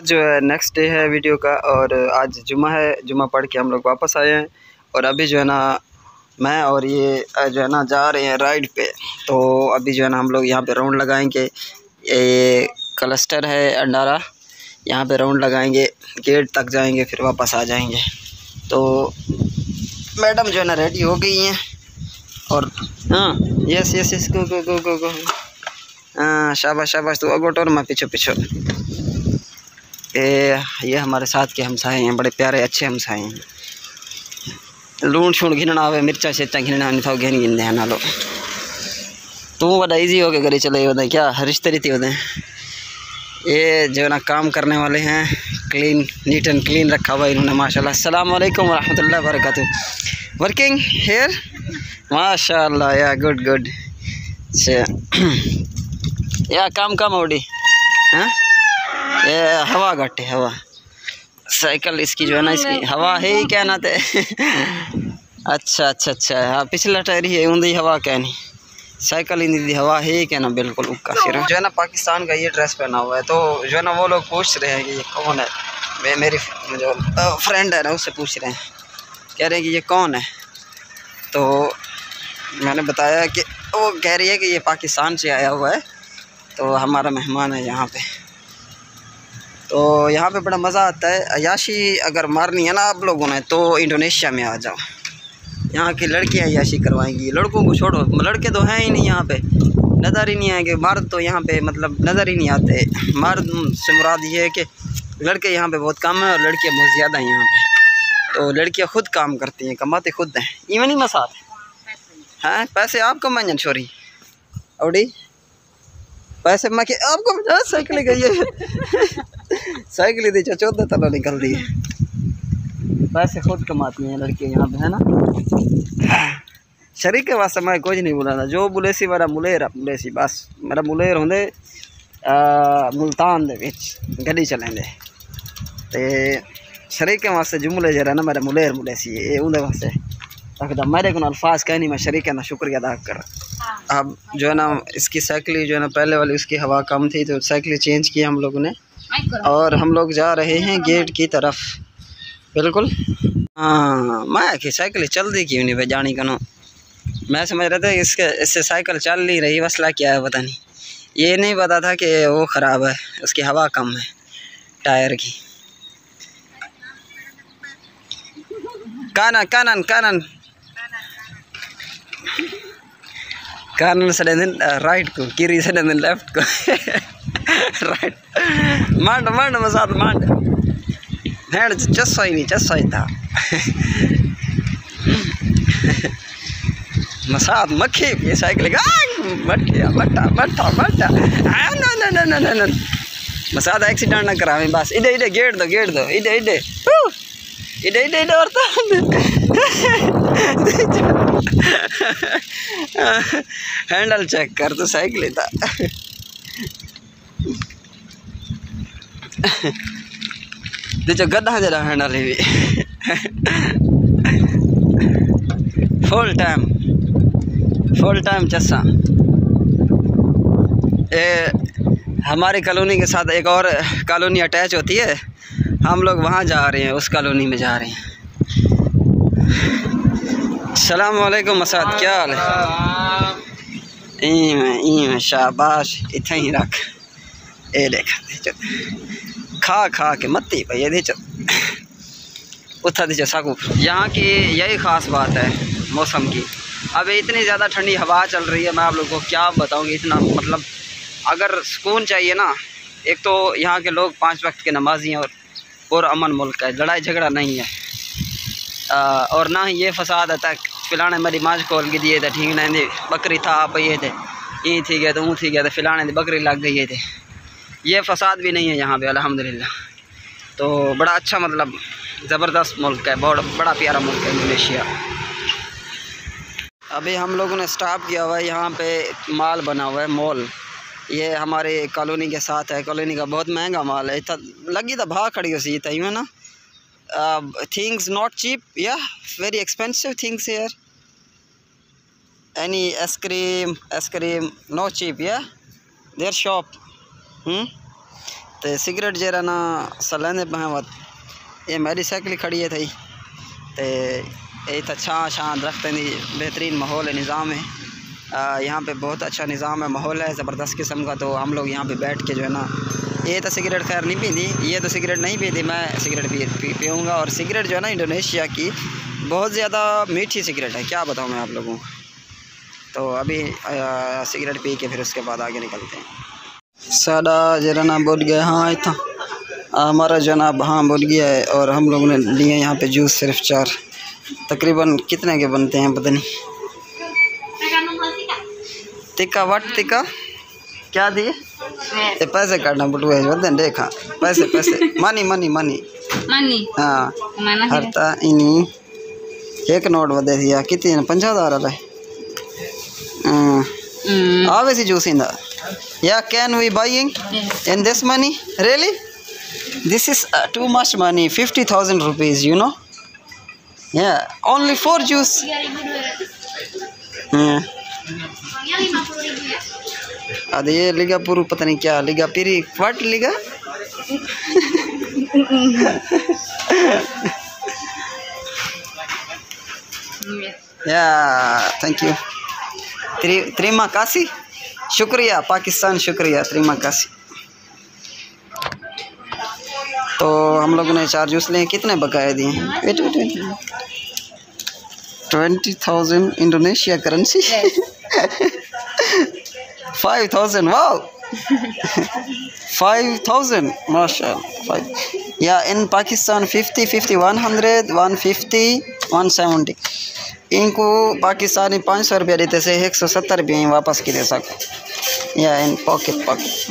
जो है next day है वीडियो का, और आज जुमा है। जुमा पढ़ के हम लोग वापस आए हैं और अभी जो है ना मैं और ये जो है ना जा रहे हैं राइड पे। तो अभी जो है ना हम लोग यहाँ पे राउंड लगाएंगे। ये क्लस्टर है अंडारा, यहाँ पे राउंड लगाएंगे, गेट तक जाएंगे, फिर वापस आ जाएंगे। तो मैडम जो है ना रेडी हो गई हैं और हाँ yes yes yes go go go go go. हाँ शाबाश शाबाश, तो अगोट और मैं पीछे पीछे। ये हमारे साथ के हमसाए हैं, बड़े प्यारे अच्छे हमसाए हैं। लूण शूण घिनना आवे, मिर्चा शिर्चा घिनना नहीं था, घिन गिन ना लो। तू बड़ा इजी हो के घरे चले होते क्या रिश्ते रीति होते हैं। ये जो है ना काम करने वाले हैं, क्लीन नीट एंड क्लीन रखा हुआ इन्होंने माशाल्लाह। अस्सलाम वालेकुम वरहमतुल्लाह वबरकातुह। वर्किंग हेयर माशाल्लाह, या गुड गुड। या काम काम उड़ी हाँ, ये हवा घट है हवा। साइकिल इसकी जो है ना, इसकी हवा है ही क्या ना थे। अच्छा अच्छा अच्छा, हाँ पिछला टायर ही है ऊँधी हवा क्या नहीं, साइकिल ही हवा है ही क्या ना बिल्कुल उक्का सिर। जो है ना पाकिस्तान का ये ड्रेस पहना हुआ है, तो जो है ना वो लोग पूछ रहे हैं कि ये कौन है। मेरी जो फ्रेंड है ना उससे पूछ रहे हैं, कह रहे हैं कि ये कौन है। तो मैंने बताया कि वो कह रही है कि ये पाकिस्तान से आया हुआ है, तो हमारा मेहमान है यहाँ पे। तो यहाँ पे बड़ा मज़ा आता है। अयाशी अगर मारनी है ना आप लोगों ने तो इंडोनेशिया में आ जाओ, यहाँ की लड़कियाँ अयाशी करवाएंगी। लड़कों को छोड़ो, लड़के तो हैं ही नहीं यहाँ पे, नज़र ही नहीं आएंगे। मर्द तो यहाँ पे मतलब नज़र ही नहीं आते। मर्द से मुराद ये है कि लड़के यहाँ पे बहुत कम है और लड़कियाँ बहुत ज़्यादा हैं यहाँ पे। तो लड़कियाँ खुद काम करती हैं, कमाते खुद हैं। इवन ही मसाद हैं, पैसे आप कमाएं छोरी औड़ी, पैसे मैं के आपको साइकिल गई है। साइकिल दी 14 तला निकल रही है। पैसे खुद कमाती हैं लड़कियाँ यहाँ पे, है ना। शरीक के वास्ते मैं कुछ नहीं बोला था। जो बुलेसी मेरा मुलेर बुलेसी, बस मेरा मुलेर होंगे मुल्तान दे विच गड्डी चलेंगे। तो शरीक के वास्ते जुमले जरा ना मेरा मुलेर मुलेसी ये उनके वास्ते रखता। मेरे को अल्फाज कह नहीं, मैं शरीक का शुक्रिया अदा कर। अब जो है ना इसकी साइकिल जो है ना पहले वाली उसकी हवा कम थी, तो साइकिल चेंज की हम लोगों ने और हम लोग जा रहे हैं गेट की तरफ। बिल्कुल हाँ, मैं कि साइकिल चल दी क्यों नहीं भाई जानी कनो। मैं समझ रहा था इससे साइकिल चल नहीं रही, मसला क्या है पता नहीं। ये नहीं पता था कि वो ख़राब है, उसकी हवा कम है टायर की। कानन कानन कानन कानन से राइट को, किरी से लेफ्ट को। राइट मांड मांड मसाद मांड भेड़ चस्सा ही नहीं, चस्सा ही था। मसाद मक्खी ये साइकिल बट्टा बट्टा बट्टा बट्टा न मसाद एक्सीडेंट ना करा बस। इधे इधे गेट दो इधे इधे इधे इधे इधे और हैंडल चेक कर तो साइकिल था। जो गद्दा जरा हैंडल भी फुल टाइम चस्सा। ये हमारी कॉलोनी के साथ एक और कॉलोनी अटैच होती है, हम लोग वहाँ जा रहे हैं, उस कॉलोनी में जा रहे हैं। अस्सलाम वालेकुम मसाद, क्या हाल है। ई शाबाश, इतना ही रख। ए देख खा खा के मत्ती भाई, ये उठा दीजिए साकू। यहाँ की यही ख़ास बात है मौसम की। अब इतनी ज़्यादा ठंडी हवा चल रही है, मैं आप लोगों को क्या बताऊँगी। इतना मतलब अगर सुकून चाहिए ना, एक तो यहाँ के लोग 5 वक्त के नमाजी हैं और अमन मुल्क है, लड़ाई झगड़ा नहीं है। और ना ही ये फसाद आता है फिलाने मेरी माज खोल के दिए थे, ठीक नहीं बकरी था आप ये थे, ये थी गया तो वो थी गया तो फिलाने दी बकरी लग गई थे। ये फसाद भी नहीं है यहाँ पे अल्हम्दुलिल्लाह। तो बड़ा अच्छा मतलब ज़बरदस्त मुल्क है, बहुत बड़ा प्यारा मुल्क है इंडोनेशिया। अभी हम लोगों ने स्टॉप किया हुआ है, यहाँ पे माल बना हुआ है मॉल। ये हमारे कॉलोनी के साथ है, कॉलोनी का बहुत महंगा माल है। लगी तो भाग खड़ी सी तई है ना। थिंग्स नॉट चीप, या very expensive things here. Any ice cream no cheap, या देयर शॉप तो सिगरेट जरा ना सलाने पे ये मेरी साइकिल खड़ी है थी तो ये तो छां दरख्त बेहतरीन माहौल है, निज़ाम है यहाँ पे, बहुत अच्छा निज़ाम है, माहौल है ज़बरदस्त किस्म का। तो हम लोग यहाँ पे बैठ के जो है ना, ये तो सिगरेट खैर नहीं पीती, ये तो सिगरेट नहीं पीती, मैं सिगरेट पीऊँगा। और सिगरेट जो है ना इंडोनेशिया की बहुत ज़्यादा मीठी सिगरेट है, क्या बताऊँ मैं आप लोगों को। तो अभी सिगरेट पी के फिर उसके बाद आगे निकलते हैं। सादा जरा ना बोल गया, हाँ इतना हमारा जनाब हाँ बोल गया है। और हम लोगों ने लिए यहाँ पे जूस सिर्फ 4, तकरीबन कितने के बनते हैं पता नहीं। टिक्का वट टिक्का क्या दिए, ये पैसे काटना बुटुआ है, देखा पैसे पैसे मनी मनी मनी मनी हाँ हरता इनी एक नोट बदे दिया कितनी 50,000 वाला obviously juice in that. Yeah, can we buying in this money? Really? This is too much money. 50,000 rupees, you know? Yeah, only 4 juice. Yeah. अरे ये लिगा पुरु पता नहीं क्या लिगा पिरी व्हाट लिगा या थैंक यू त्रिमा कासी शुक्रिया पाकिस्तान शुक्रिया त्रिमा कासी। तो हम लोगों ने 4 जूस लिए, कितने बकाए दिए? 20,000 इंडोनेशिया करेंसी 5,000 वाओ 5,000 माशाअल्लाह। या इन पाकिस्तान 50 50 100 150 170 इनको पाकिस्तानी 500 रुपया देते से 170 रुपये वापस की दे सको। या in pocket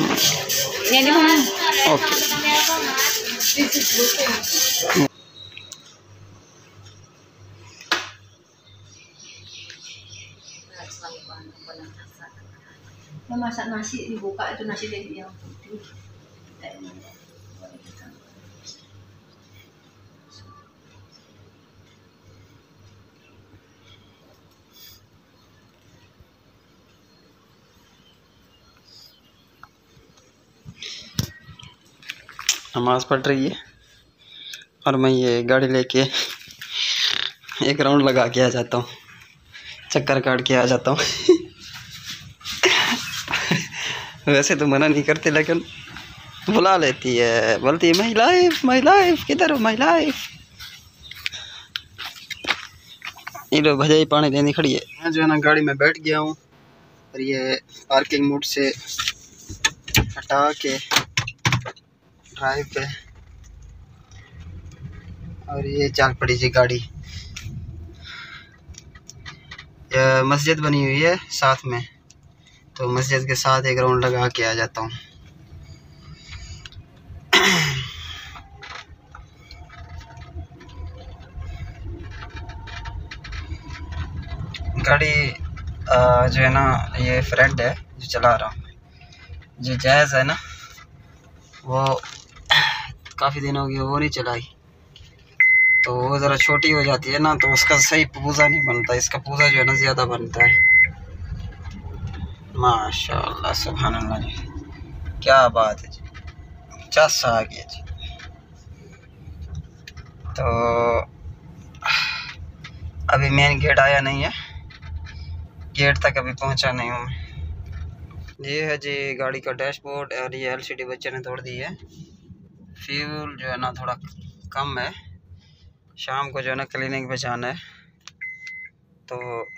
okay. Masak nasi dibuka itu nasi yang putih. नमाज़ पढ़ रही है और मैं ये गाड़ी लेके एक राउंड लगा के आ जाता हूँ, चक्कर काट के आ जाता हूँ। वैसे तो मना नहीं करते लेकिन बुला लेती है, बोलती है माई लाइफ किधर हो माई लाइफ। ये लो भजाई पानी देनी खड़ी है। मैं जो है ना गाड़ी में बैठ गया हूँ और ये पार्किंग मोड से हटा के ड्राइव पे, और ये चल पड़ी जी गाड़ी। मस्जिद बनी हुई है साथ में, तो मस्जिद के साथ एक राउंड लगा के आ जाता हूँ। गाड़ी जो है ना ये फ्रेंड है जो चला रहा हूँ, जो जायज़ है ना वो काफ़ी दिन हो गए वो नहीं चलाई, तो वो ज़रा छोटी हो जाती है ना, तो उसका सही पूजा नहीं बनता, इसका पूजा जो है ना ज़्यादा बनता है। माशाअल्लाह सुभान अल्लाह जी, क्या बात है जी, 50 आ गया जी। तो अभी मेन गेट आया नहीं है, गेट तक अभी पहुंचा नहीं हूँ मैं। ये है जी गाड़ी का डैशबोर्ड, और ये एलसीडी बच्चे ने तोड़ दी है। फ्यूल जो है ना थोड़ा कम है, शाम को जो है ना क्लीनिंग पे जाना है, तो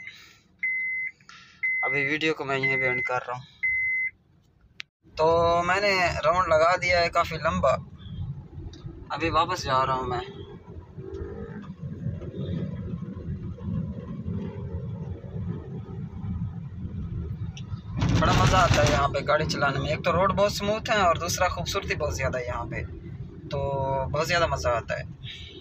अभी वीडियो को मैं यहीं पे एंड कर रहा हूँ। तो मैंने राउंड लगा दिया है काफ़ी लंबा, अभी वापस जा रहा हूँ मैं। बड़ा मज़ा आता है यहाँ पे गाड़ी चलाने में, एक तो रोड बहुत स्मूथ है और दूसरा खूबसूरती बहुत ज़्यादा है यहाँ पे, तो बहुत ज़्यादा मज़ा आता है।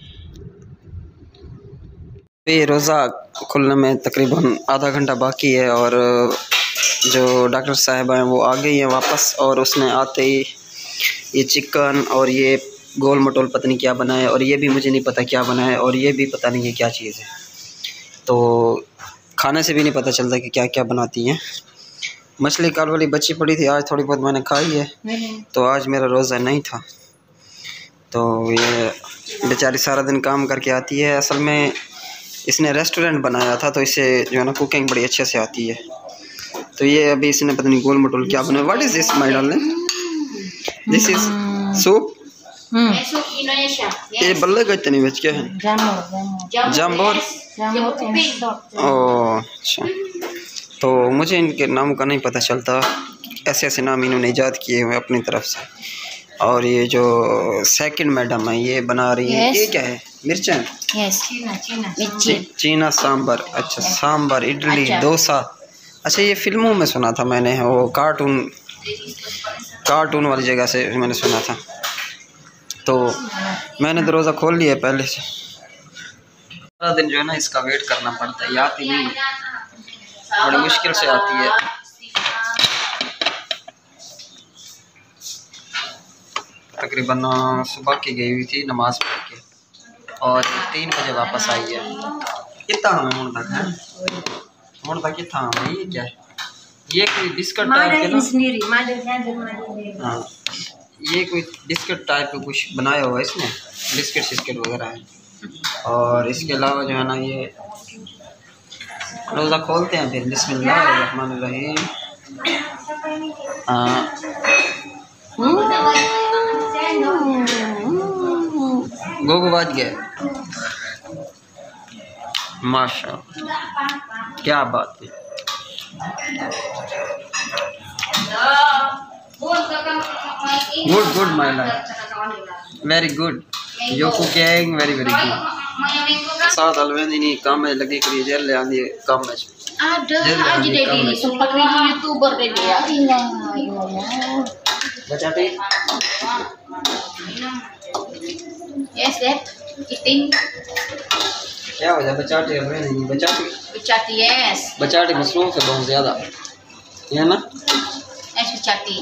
ये रोज़ा खुलने में तकरीबन आधा घंटा बाकी है, और जो डॉक्टर साहब हैं वो आ गई हैं वापस, और उसने आते ही ये चिकन और ये गोल मटोल पता नहीं क्या बना है, और ये भी मुझे नहीं पता क्या बना है, और ये भी पता नहीं ये क्या चीज़ है, तो खाने से भी नहीं पता चलता कि क्या क्या बनाती हैं। मछली कल वाली बची पड़ी थी, आज थोड़ी बहुत मैंने खाई है। तो आज मेरा रोज़ा नहीं था। तो ये बेचारी सारा दिन काम करके आती है। असल में इसने रेस्टोरेंट बनाया था, तो इसे जो है ना कुकिंग बड़ी अच्छे से आती है। तो ये अभी इसने पता नहीं गोल मटोल क्या बनाया। What is this my darling? This is soup. ये बल्ले का इतनी बच क्या है? जाम्बोर। ओह अच्छा। तो मुझे इनके नामों का नहीं पता चलता, ऐसे ऐसे नाम इन्होंने ईजाद किए हुए अपनी तरफ से। और ये जो सेकंड मैडम है ये बना रही है, ये क्या है? मिर्चें? चीना सांबर। अच्छा सांबर, इडली, डोसा। अच्छा ये फिल्मों में सुना था मैंने, वो कार्टून वाली जगह से मैंने सुना था। तो मैंने तो रोज़ा खोल लिया पहले से। सारा दिन जो है ना इसका वेट करना पड़ता है, ये आती नहीं, बड़ी मुश्किल से आती है। तकरीबन सुबह की गई हुई थी नमाज पढ़ के, और 3 बजे वापस आई है। कितना हमें मुड़ तक है, मुड़ तक कितना हमें। ये क्या है? ये कोई बिस्किट टाइप के ना, हाँ ये कोई बिस्किट टाइप का कुछ बनाया हुआ है इसने, बिस्किट वगैरह है। और इसके अलावा जो है ना ये रोज़ा खोलते हैं फिर बिस्मिल्लाहिर्रहमानिर्रहीम। गोगो बाज गए, माशाअल्लाह क्या बात है। Good my life, very good, yo cooking very good. साथ अलवेंदी नहीं काम में लगी करी जेल ले आंदी काम में ada jadi sempat jadi youtuber deh dia. बचा टे Yes deh, eating क्या हो जाए बचाटे हमें नहीं बचाटे yes बचाटे मसरूफ है बहुत ज़्यादा, है ना? bechati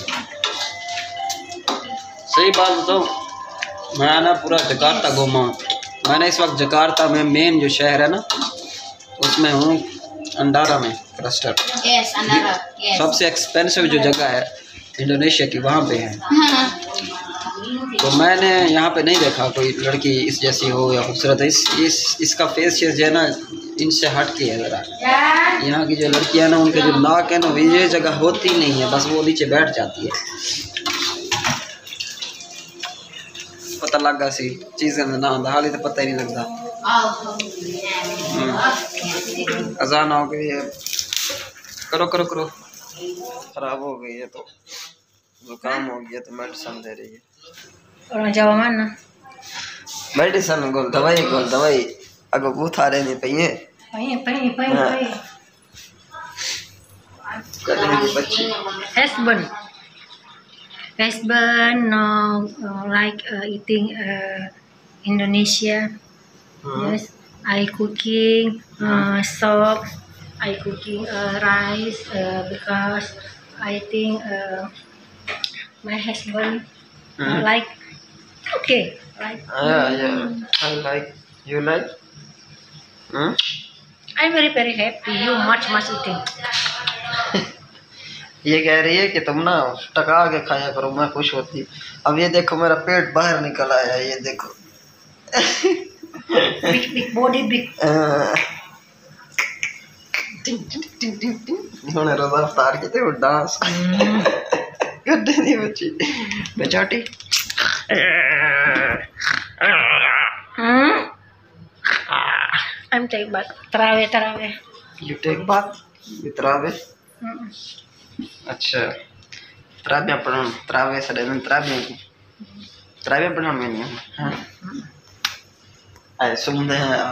सही बात बताऊँ, मैं ना पूरा जकार्ता घूमा हूँ। मैंने इस वक्त जकार्ता में मेन जो शहर है ना उसमें हूँ, अंडारा में क्लस्टर। yes Andara yes सबसे एक्सपेंसिव जो जगह है इंडोनेशिया की, वहाँ पे है। तो मैंने यहाँ पे नहीं देखा कोई लड़की इस जैसी हो या खूबसूरत है। इसका फेस शेस जो है ना इनसे हट के है ज़रा। यहाँ की जो लड़कियाँ हैं ना उनके जो नाक है ना ये जगह होती नहीं है, बस वो नीचे बैठ जाती है। पता लगा सी चीज़ें ना हाली तो पता ही नहीं लगता। अजान हो गई है, करो करो करो। खराब हो गई है तो जुकाम हो गया तो मेडिसिन दे रही है। orang Jawa mana? मेडिसिन गोल दवाई अगर वो था रहे नहीं पहिए बच्ची husband no like eating Indonesia. Yes, I cooking soup, I cooking rice because I think my husband like okay like yeah I like you like I'm very happy you much eating. ये कह रही है कि तुम ना टका के खाया करो, मैं खुश होती। अब ये देखो मेरा पेट बाहर निकल आया, ये देखो big body big इन्होंने रोज़ा अफ्तार के थे वो डांस करते नहीं बच्ची बेचाटी। I'm take bath taraweh You take bath with taraweh? अच्छा taraweh पढ़न taraweh से डरन taraweh पढ़न में नहीं है। आए सुमदे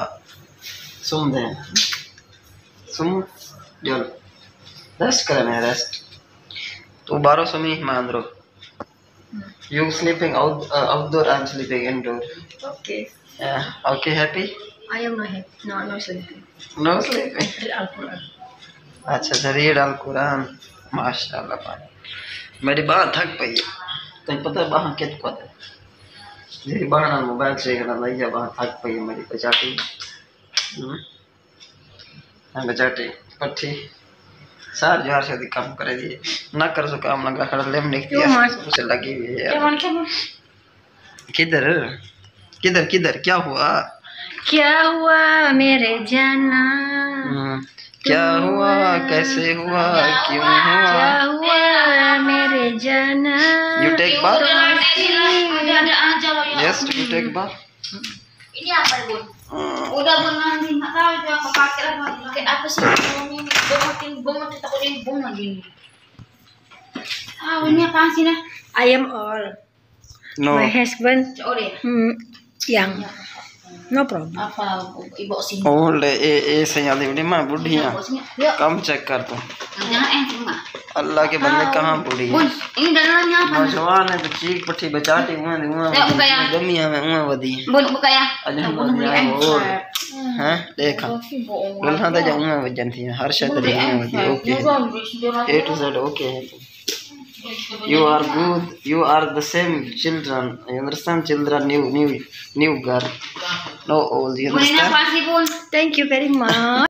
सुम जल रेस्ट करना है रेस्ट। तो 12 सुमी मैं अंदर। You sleeping outdoor, I'm sleeping indoor. okay Okay happy? I am not happy no sleeping No sleeping. read Al-Quran अच्छा रीड अल कुरान माशाल्लाह पाक। मेरी बात थक पई है तो पता है बाहर कित को मेरी बाहर मोबाइल से करना नहीं है, बाहर थक पई है मेरी बचाटी। बचाटी पट्टी सार जोहार से काम करे दिए ना कर सो काम लगा खड़ा लेम लिख दिया उसे लगी हुई है यार। किधर किधर किधर क्या हुआ मेरे जाना? क्या हुआ कैसे हुआ क्यों हुआ? क्या हुआ मेरे जाना? You take bath? Yes, you take bath. Ini apa Bun? Udah Bun nanti nggak tahu itu apa pakai apa? Pakai apa sih? Bom takut ini bom lagi. Ah ini apa sih nah? I am all. No. My husband. Oh deh. Yang. No problem. Apa ibu sini? Oh ले ए सिंगाल दी मां बुढ़ी है कम check कर तू Jangan cuma. अल्लाह के बंदे कहाँ बुढ़ी है? Bun, ini dalamnya apa? नौजवान है तो चीख पट्टी बचाती हुआ गमिया में हुआ वदी Bun buka ya. और हैं देखा दुल्हा तो जाऊंगा वजन थी हर शब्द रहने वदी okay A to Z okay है you are good you are the same children you understand children new girl no old you Bun ini understand apa sih Bun? Thank you very much.